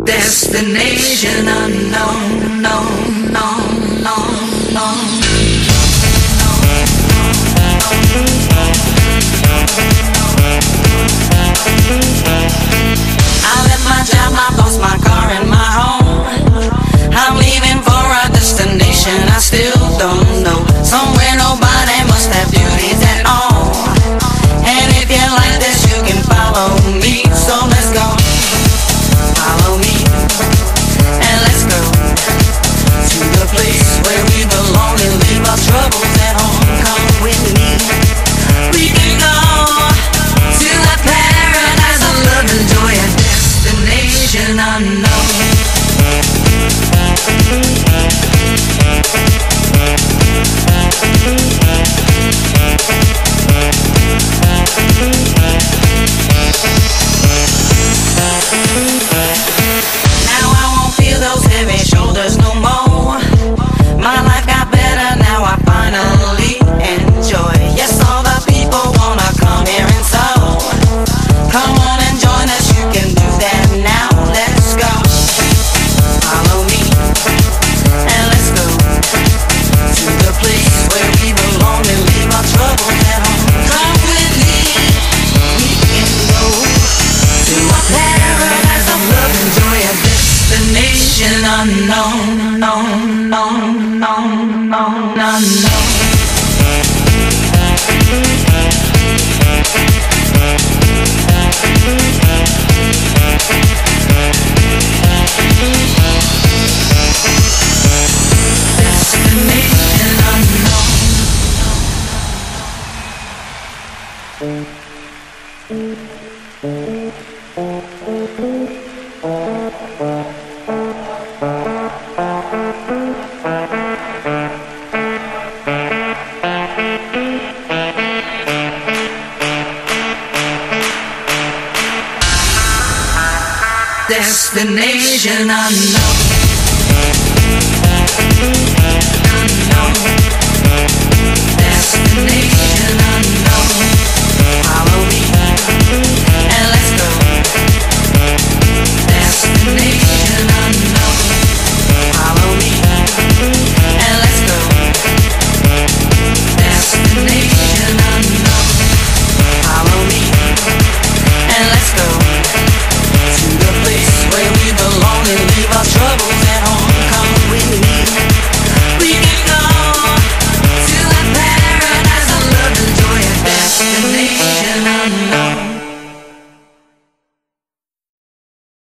Destination unknown, no, no, no, no. I left my job, my boss, my car, and my home. I'm leaving for a destination I still don't know. Somewhere nobody must have duties at all. And if you like this, you can follow me. So let's go. Follow me. And let's go to the place where we belong and leave our troubles at home. Come with me. We can go to a paradise of love and joy, a destination unknown. Now I won't feel those heavy shoulders no more. My life got better, now I finally enjoy. Yes, all the people wanna come here and so come on and join us, you can do that now. Let's go. Follow me and let's go to the place where we belong and leave our troubles at home. Come with me, we can go to a paradise of love and joy, a destination unknown, no, no, no, no, no, no. Destination unknown. Destination unknown. Unknown. Destination unknown. Follow me and let's